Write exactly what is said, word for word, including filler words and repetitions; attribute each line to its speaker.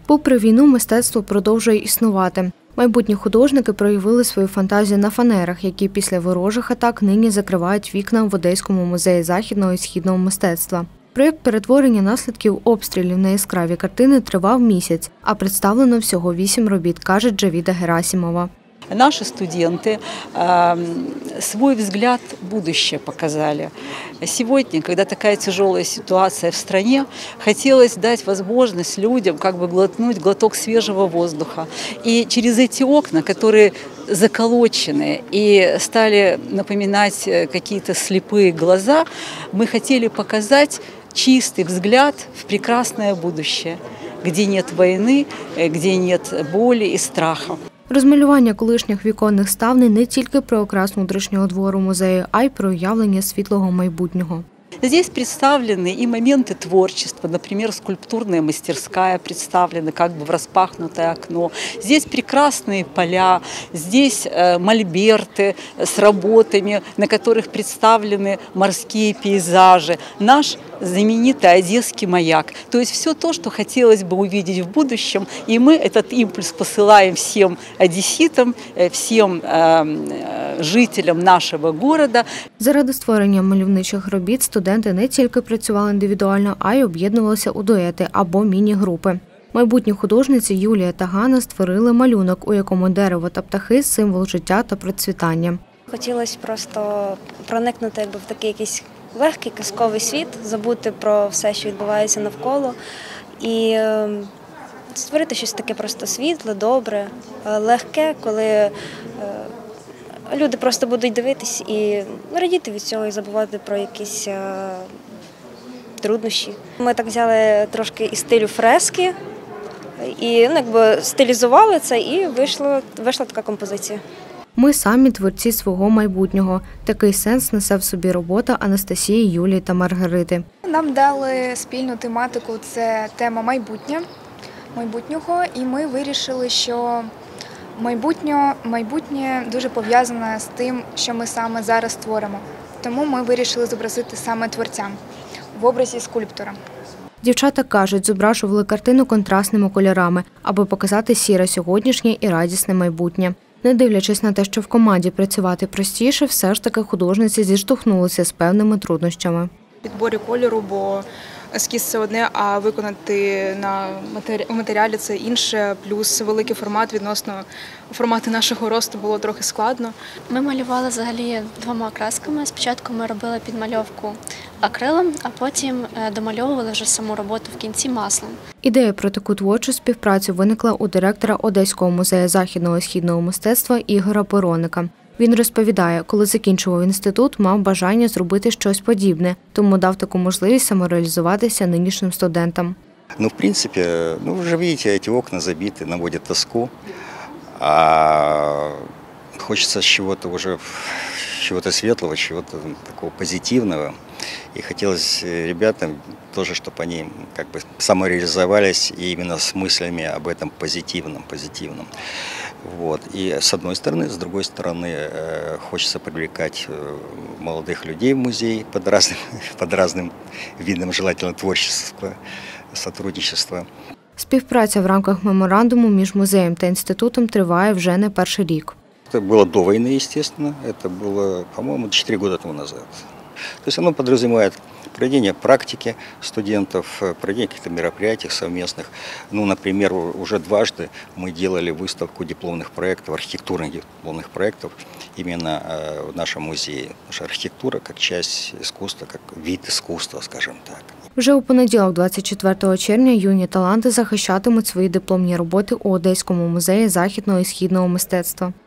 Speaker 1: Попри війну, мистецтво продовжує існувати. Майбутні художники проявили свою фантазію на фанерах, які після ворожих атак нині закривають вікна в Одеському музеї західного і східного мистецтва. Проєкт перетворення наслідків обстрілів на яскраві картини тривав місяць, а представлено всього вісім робіт, каже Джавіда Герасимова.
Speaker 2: Наши студенты э, свой взгляд в будущее показали. Сегодня, когда такая тяжелая ситуация в стране, хотелось дать возможность людям как бы глотнуть глоток свежего воздуха. И через эти окна, которые заколочены и стали напоминать какие-то слепые глаза, мы хотели показать чистый взгляд в прекрасное будущее, где нет войны, где нет боли и страха.
Speaker 1: Розмалювання колишніх віконних ставней не тільки про окрас внутрішнього двору музею, а й про уявлення світлого майбутнього.
Speaker 2: Здесь представлены и моменты творчества, например, скульптурная мастерская представлена как бы в распахнутое окно. Здесь прекрасные поля, здесь мольберты с работами, на которых представлены морские пейзажи. Наш знаменитый Одесский маяк. То есть все то, что хотелось бы увидеть в будущем, и мы этот импульс посылаем всем одесситам, всем э, жителям нашего города.
Speaker 1: Заради створення мальовничих робіт студенти не тільки працювали індивідуально, а й об'єднувалися у дуети або міні-групи. Майбутні художниці Юлія та Ганна створили малюнок, у якому дерево та птахи – символ життя та процвітання.
Speaker 3: Хотілося просто проникнути якби, в такий якийсь легкий казковий світ, забути про все, що відбувається навколо, і створити щось таке просто світле, добре, легке, коли люди просто будуть дивитись і радіти від цього і забувати про якісь труднощі. Ми так взяли трошки із стилю фрески і ну, якби, стилізували це, і вийшла, вийшла така композиція.
Speaker 1: Ми самі творці свого майбутнього. Такий сенс несе в собі робота Анастасії, Юлії та Маргарити.
Speaker 4: Нам дали спільну тематику – це тема майбутнє, майбутнього, і ми вирішили, що майбутнє, майбутнє дуже пов'язане з тим, що ми саме зараз створимо. Тому ми вирішили зобразити саме творця в образі скульптора.
Speaker 1: Дівчата кажуть, зображували картину контрастними кольорами, аби показати сіре сьогоднішнє і радісне майбутнє. Не дивлячись на те, що в команді працювати простіше, все ж таки художниці зіштовхнулися з певними труднощами.
Speaker 5: Підборі кольору, бо ескіз – це одне, а виконати на матеріалі – це інше, плюс великий формат відносно формату нашого росту було трохи складно.
Speaker 6: Ми малювали взагалі двома красками. Спочатку ми робили підмальовку акрилом, а потім домальовували вже саму роботу в кінці маслом.
Speaker 1: Ідея про таку творчу співпрацю виникла у директора Одеського музею західного і східного мистецтва Ігоря Пороника. Він розповідає, коли закінчував інститут, мав бажання зробити щось подібне, тому дав таку можливість самореалізуватися нинішнім студентам.
Speaker 7: Ну, в принципі, ну, вже бачите, ці окна забиті, наводять тоску, а хочеться чогось вже, чего-то светлого, чего-то такого позитивного. И хотелось ребятам тоже, чтобы они как бы самореализовались и именно с мыслями об этом позитивном, позитивном. Вот. И с одной стороны, с другой стороны, хочется привлекать молодых людей в музей под разным, под разным видом, желательно творчества, сотрудничества.
Speaker 1: Співпраця в рамках меморандуму між музеєм та інститутом триває вже не перший рік.
Speaker 7: Это было до войны, естественно. Это было, по-моему, четыре года тому назад. То есть оно подразумевает проведение практики студентов, проведение каких-то мероприятий совместных. Ну, например, уже дважды мы делали выставку дипломных проектов, архитектурных дипломных проектов именно в нашем музее. Наша архитектура как часть искусства, как вид искусства, скажем так.
Speaker 1: Вже у понеділок, двадцять четвертого червня, юні таланти захищатимуть свої дипломні роботи у Одеському музеї західного і східного мистецтва.